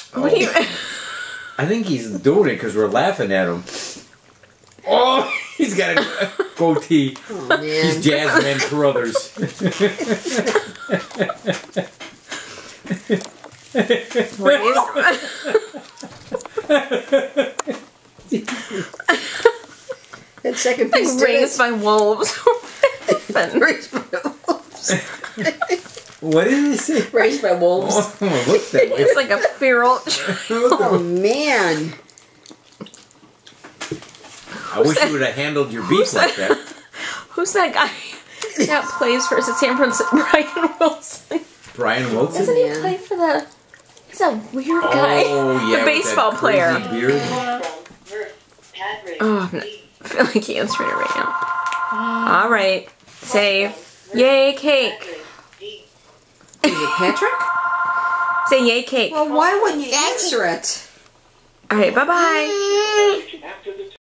What do you... I think he's doing it because we're laughing at him. Oh, he's got a goatee. Oh, man. He's Jasmine Carruthers. That second piece like raised by wolves. Raised by wolves. What did he say? Raised by wolves. Oh, look that way. It's like a feral Oh, man. I wish you would have handled your beef like that. Who's that guy that plays for, is it San Francisco? Brian Wilson. Brian Wilson? Doesn't he play for the... He's a weird guy. Oh, yeah. The baseball player. Beard. Oh, I feel like he answered it right now. Alright. Say, yay cake. Is it Patrick? Say yay cake. Well, why wouldn't you answer it? Alright, bye-bye.